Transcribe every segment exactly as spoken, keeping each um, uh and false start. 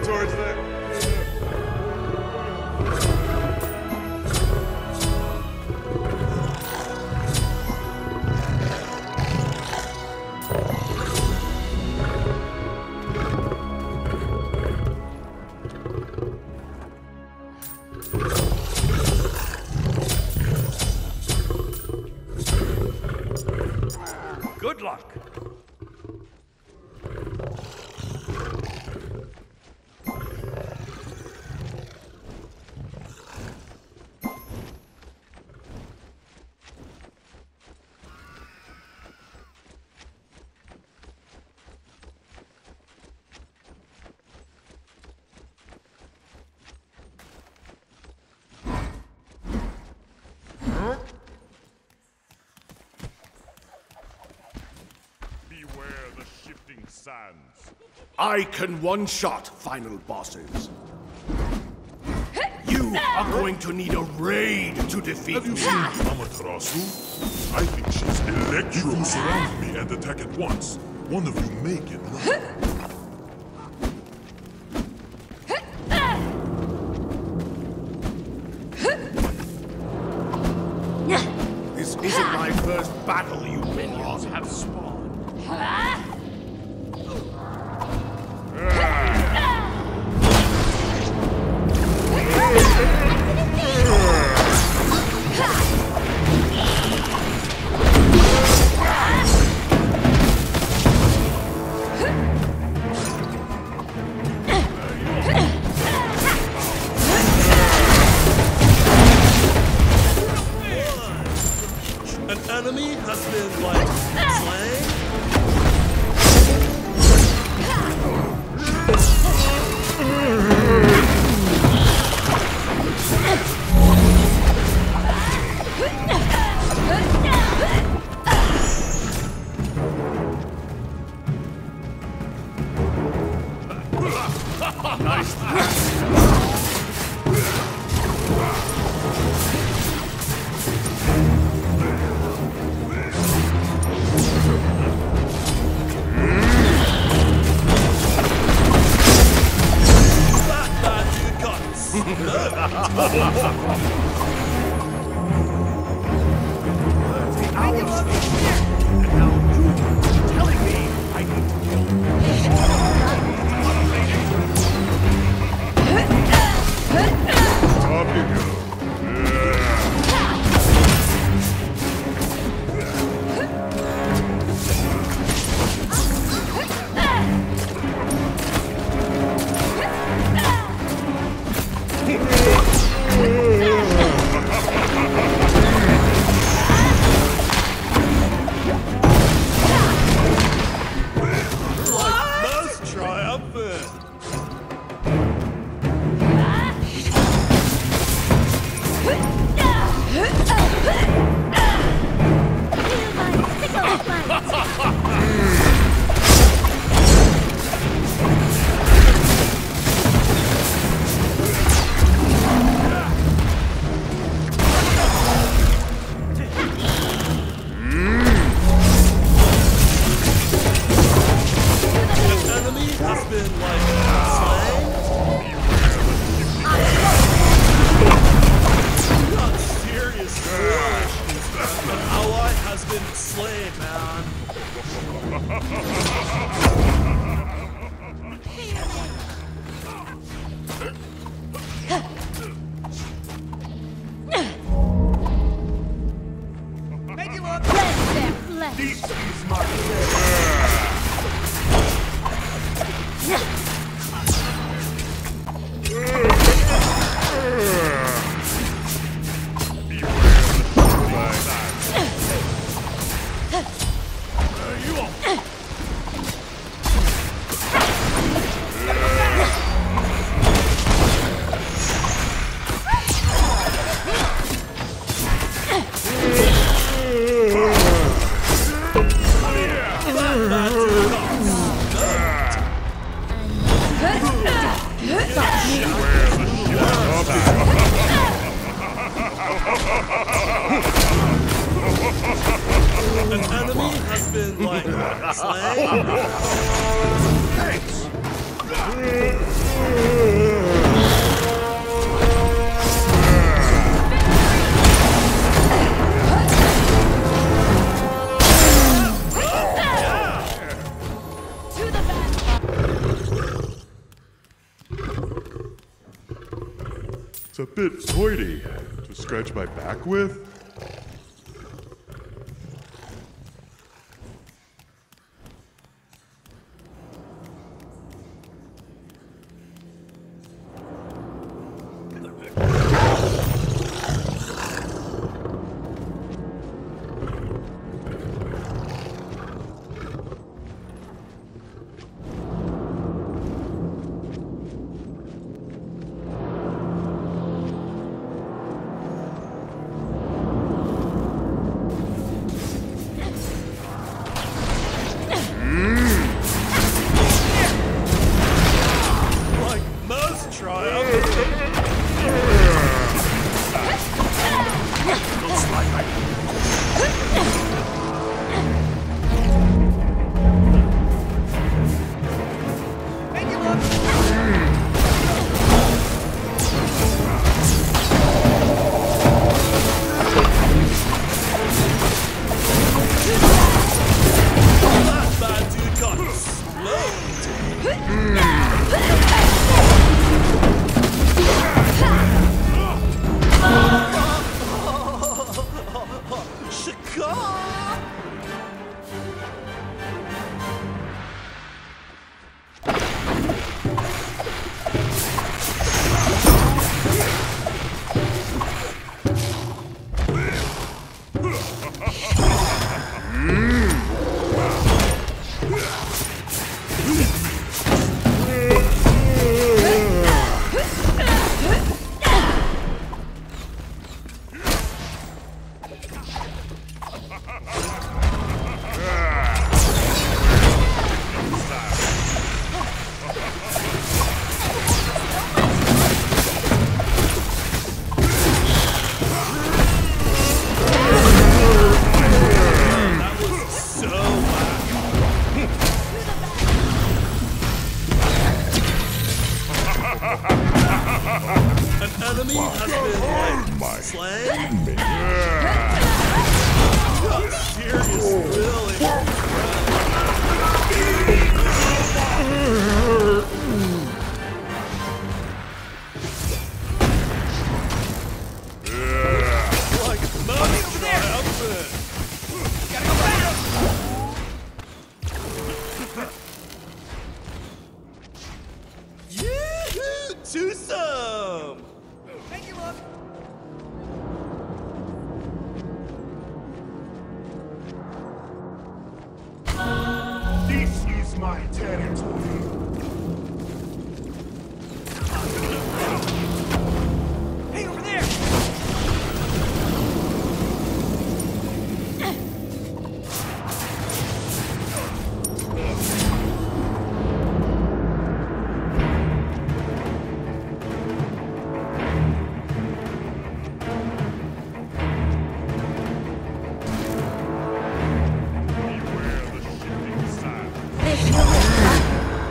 towards that. Good luck. Beware the shifting sands. I can one-shot final bosses. You are going to need a raid to defeat Have you me. seen Amaterasu? I think she's electro. If you surround me and attack at once, one of you may get knocked. This isn't my first battle, you minions have spawned. An enemy has been, like, slain? Off you go. Most triumphant! An enemy has been, like, slain? Not serious foolishness. An ally has been slain, man. Make it look. Bless their flesh. This is my Yeah. It's a bit pointy to scratch my back with. enemy has been like, slain? God, serious, really? Like most triumphant. Gotta go back. Yoo-hoo! Twosome! Thank you, look. This is my territory. Hey, over there! This will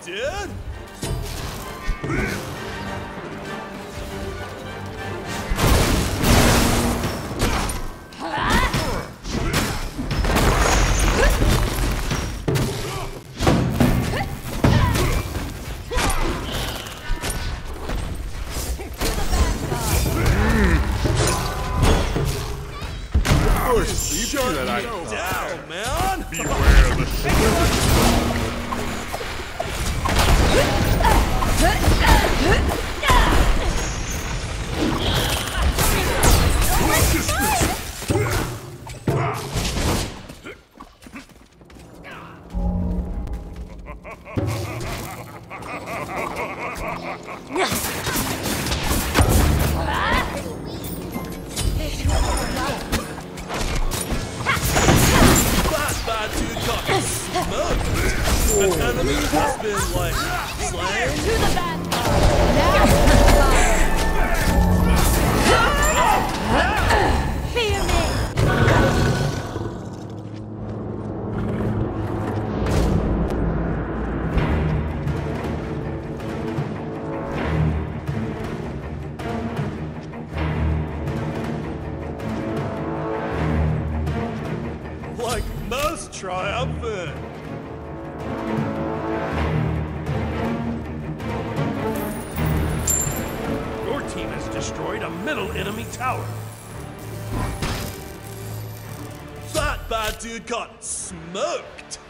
dude! Sure that I Down, man! Beware the sword. Bad dude got smoked. An enemy has been like slain. To the bad now. Fear me. Like most triumphant. Your team has destroyed a middle enemy tower. That bad dude got smoked.